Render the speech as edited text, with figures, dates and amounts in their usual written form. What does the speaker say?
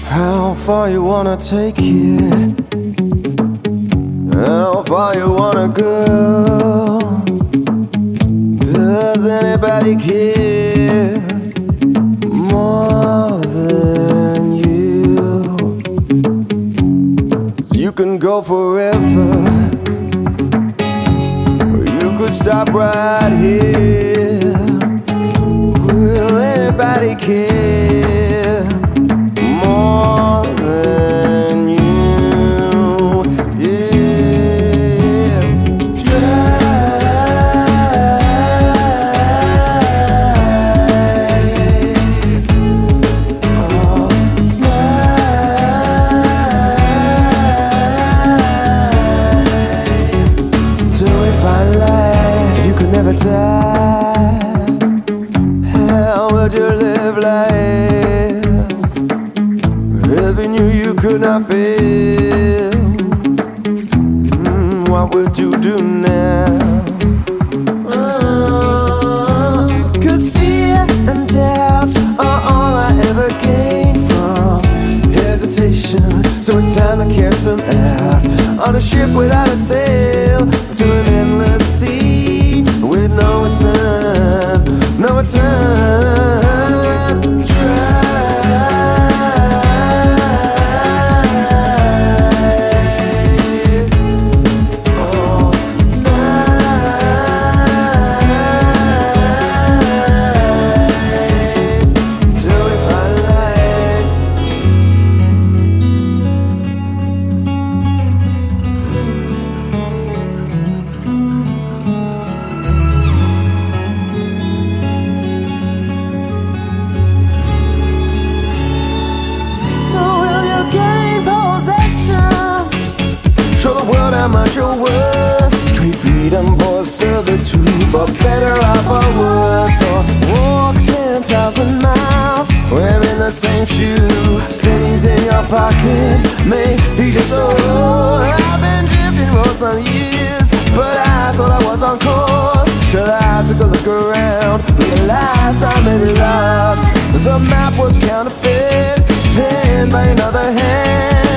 How far you wanna take it? How far you wanna go? Does anybody care more than you? So you can go forever, or you could stop right here. Will anybody care more than you? Yeah. Drive all night till we find light. You could never die. How would you live life if you knew you could not fail? What would you do now? 'Cause fear and doubts are all I ever gained from hesitation. So it's time to cast them out on a ship without a sail to an endless sea with no return, no return. Show the world how much you're worth. Trade freedom for servitude, for better or for worse. Or walk 10,000 miles wearing the same shoes. Pennies in your pocket may feed your soul. I've been drifting for some years, but I thought I was on course till I took a look around, realized I may be lost. The map was counterfeit, penned by another hand.